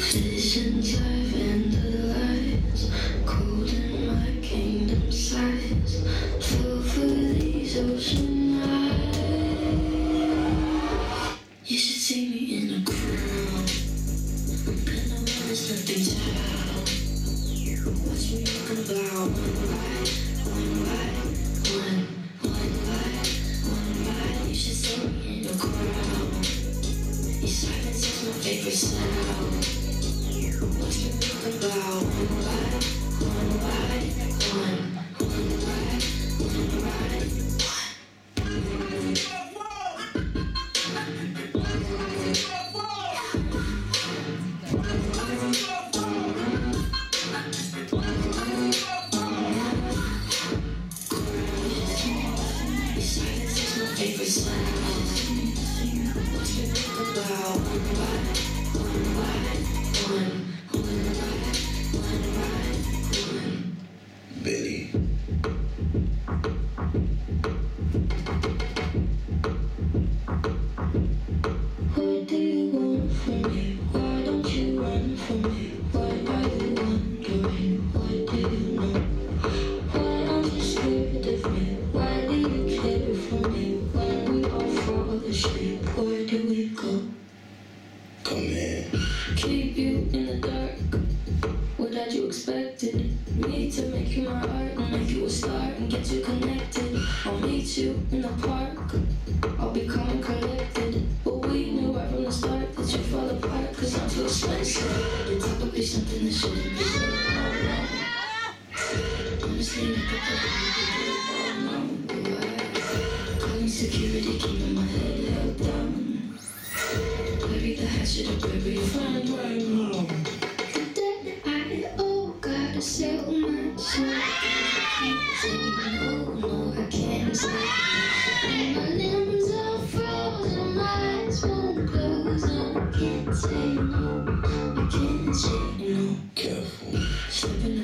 Visions I vandalize, cold in my kingdom size, fell for these ocean eyes. You should see me in a crowd, and I want nothing's out. Watch me walk about one by. You should see me in a crowd. Your silence is my favorite sound. Watch me walk about one by. Your silence is my favorite sound. Watch me walk about one by. Billy. What do you want from me? Why don't you run from me? Why are you wondering? What do you know? Why aren't you scared of me? Why do you care for me? When we all fall asleep, where do we go? Come here. Keep you in the dark. What had you expected? Me to make you my art and make you a star and get you connected. I'll meet you in the park. I'll be calm and collected. But we knew right from the start that you'd fall apart, cause I'm too expensive. It's probably something that shouldn't be said. Honestly, I could calling security, keeping my head held down. Bury the hatchet or bury your friend right now. Gotta sell my soul. No, I can't say. My limbs are frozen, my eyes won't close. I can't say no, I can't say no. Careful. Stepping